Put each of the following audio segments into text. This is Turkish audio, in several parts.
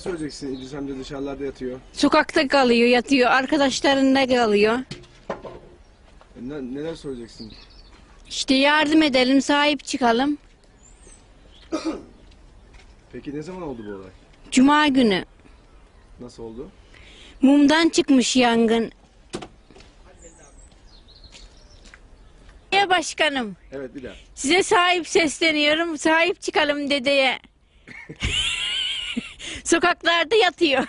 Söyleyeceksin, İdris amca dışarılarda yatıyor. Sokakta kalıyor, yatıyor. Arkadaşlarında kalıyor. Neler söyleyeceksin? İşte yardım edelim, sahip çıkalım. Peki ne zaman oldu bu olay? Cuma günü. Nasıl oldu? Mumdan çıkmış yangın. Ya başkanım, Evet, bir daha. size sahip sesleniyorum. Sahip çıkalım dedeye. Sokaklarda yatıyor.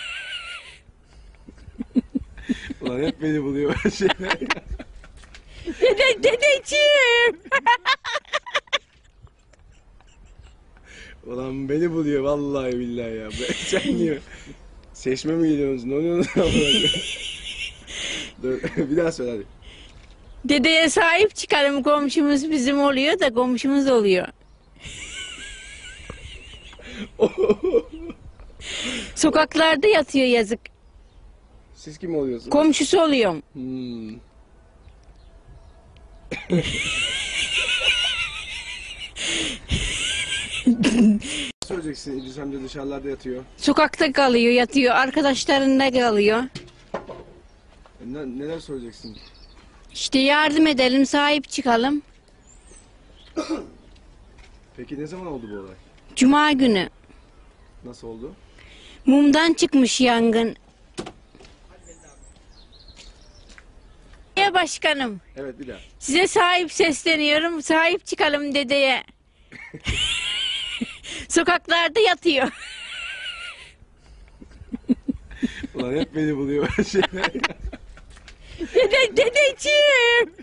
Ulan hep beni buluyor böyle şeyler. Dedeciğim. Ulan beni buluyor vallahi billahi ya. Sen niye? Seçme mi geliyorsunuz? Ne oluyorsunuz? Dur, bir daha söyle hadi. Dedeye sahip çıkalım, komşumuz bizim oluyor da komşumuz oluyor. Sokaklarda yatıyor yazık. Siz kim oluyorsunuz? Komşusu oluyorum. Söyleyeceksin, İdris amca dışarılarda yatıyor. Sokakta kalıyor, yatıyor. Arkadaşlarında kalıyor. Neler söyleyeceksin? İşte yardım edelim, sahip çıkalım. Peki ne zaman oldu bu olay? Cuma günü. Nasıl oldu? Mumdan çıkmış yangın. Ya başkanım, Evet, bir daha. size sahip sesleniyorum. Sahip çıkalım dedeye. Sokaklarda yatıyor. Ulan hep beni buluyor böyle şeyler. Dedeciğim.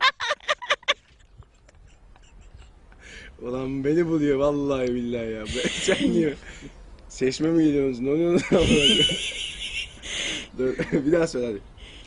Ulan beni buluyor vallahi billahi ya. Sen niye? Seçme mi geliyorsunuz? Ne oluyorsunuz? Dur, bir daha söyle hadi.